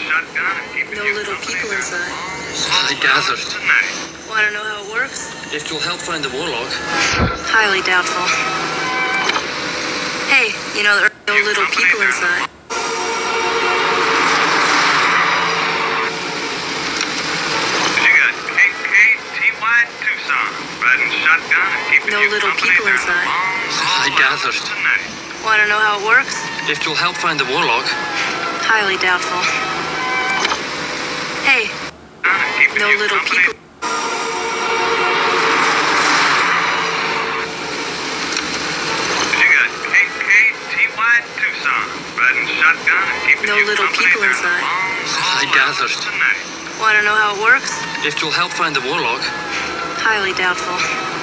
No little people inside. I gathered. Want to know how it works? If you'll help find the warlock. Highly doubtful. Hey, you know there are no little people inside. No little people inside. I gathered. Want to know how it works? If you'll help find the warlock. Highly doubtful. Hey, no little people. No little people inside. I gathered. Want to know how it works? If you'll help find the warlock. Highly doubtful.